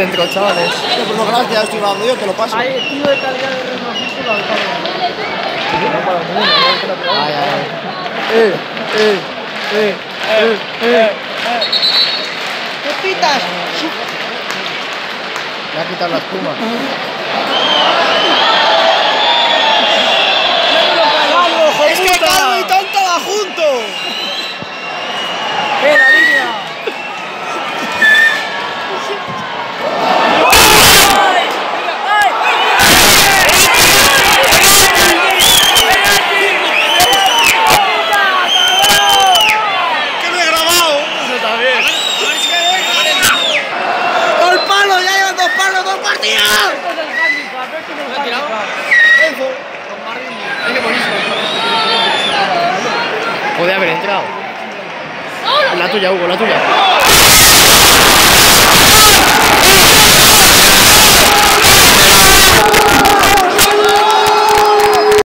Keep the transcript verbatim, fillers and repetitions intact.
Dentro, chavales. No, pues no, gracias, ya estoy grabando yo, te lo paso. Hay tiro de calidad de Renault Círculo al palo. Ay, ay, ay. Eh, eh, eh, eh, eh. ¿Qué pitas? Me ha quitado la espuma. Es que Calvo y Tonto va junto. ¡Eh, la línea! Que no he grabado. Eso también. ¡Dos palos! ¡Ya llevan dos palos, dos partidos! Esto es el handicap, esto es el handicap. Eso. Hay que ponerse. Podría haber entrado. La tuya, Hugo, la tuya.